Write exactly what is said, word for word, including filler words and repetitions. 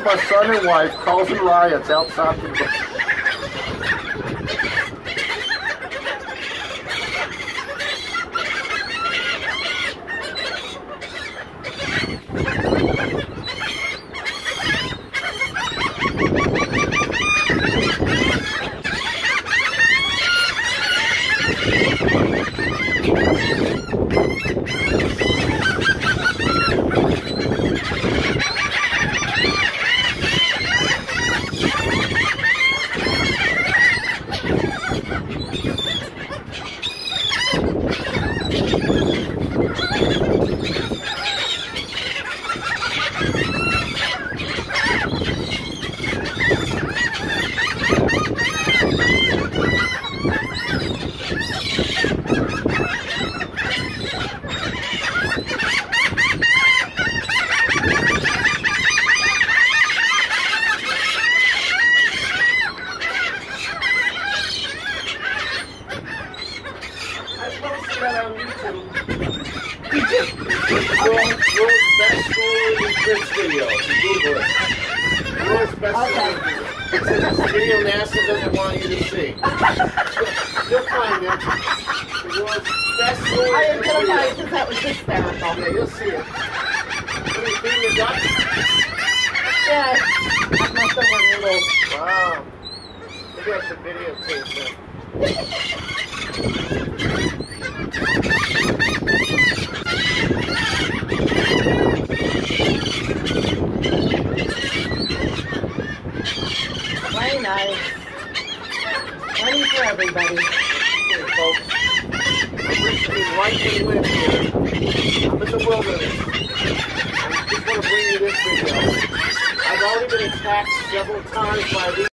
my son and wife causing riots outside the door. World's best story in kids video. Google it. World's best okay. story. It's a video NASA doesn't want you to see. You'll find it. The world's best story. I didn't know that because that was hysterical. Yeah, you'll see it. What are you feeding the duck? Yes. That's my silver noodles. Wow. Maybe I should videotape that. Very nice. Money for everybody. Here, folks. I'm recently right in the wind here. I'm in the wilderness. I just want to bring you this video. I've already been attacked several times by these.